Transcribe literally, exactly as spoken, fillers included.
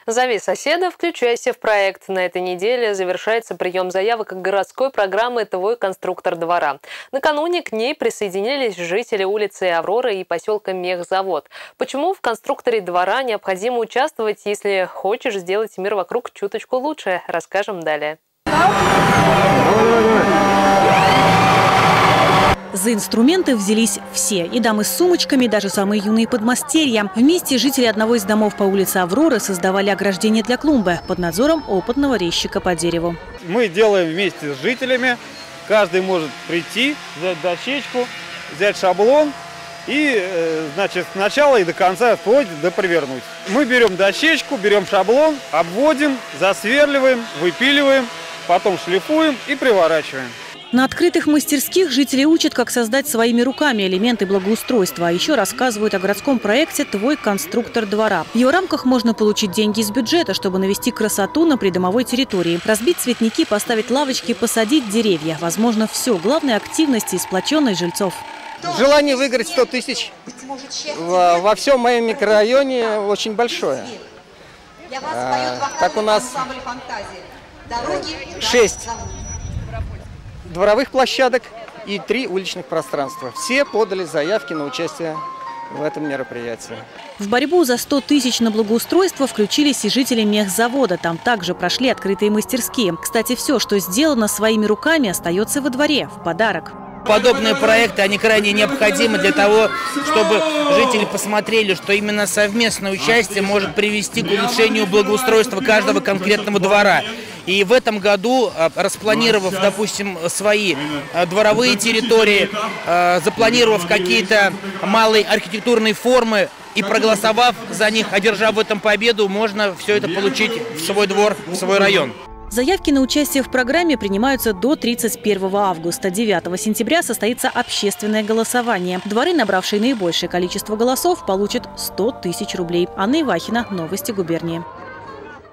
Зови соседа, включайся в проект. На этой неделе завершается прием заявок городской программы «Твой конструктор двора». Накануне к ней присоединились жители улицы Авроры и поселка Мехзавод. Почему в конструкторе двора необходимо участвовать, если хочешь сделать мир вокруг чуточку лучше, расскажем далее. За инструменты взялись все. И дамы с сумочками, и даже самые юные подмастерья. Вместе жители одного из домов по улице Авроры создавали ограждение для клумбы под надзором опытного резчика по дереву. Мы делаем вместе с жителями. Каждый может прийти, взять дощечку, взять шаблон и, значит, с начала и до конца вплоть до провернуть. Мы берем дощечку, берем шаблон, обводим, засверливаем, выпиливаем, потом шлифуем и приворачиваем. На открытых мастерских жители учат, как создать своими руками элементы благоустройства. А еще рассказывают о городском проекте «Твой конструктор двора». В его рамках можно получить деньги из бюджета, чтобы навести красоту на придомовой территории. Разбить цветники, поставить лавочки, посадить деревья. Возможно, все. Главное – активности и сплоченность жильцов. Желание выиграть сто тысяч во всем моем микрорайоне очень большое. Так у нас шесть дворовых площадок и три уличных пространства. Все подали заявки на участие в этом мероприятии. В борьбу за сто тысяч на благоустройство включились и жители Мехзавода. Там также прошли открытые мастерские. Кстати, все, что сделано своими руками, остается во дворе в подарок. Подобные проекты, они крайне необходимы для того, чтобы жители посмотрели, что именно совместное участие может привести к улучшению благоустройства каждого конкретного двора. И в этом году, распланировав, допустим, свои дворовые территории, запланировав какие-то малые архитектурные формы и проголосовав за них, одержав в этом победу, можно все это получить в свой двор, в свой район. Заявки на участие в программе принимаются до тридцать первого августа. девятого сентября состоится общественное голосование. Дворы, набравшие наибольшее количество голосов, получат сто тысяч рублей. Анна Ивахина, новости губернии.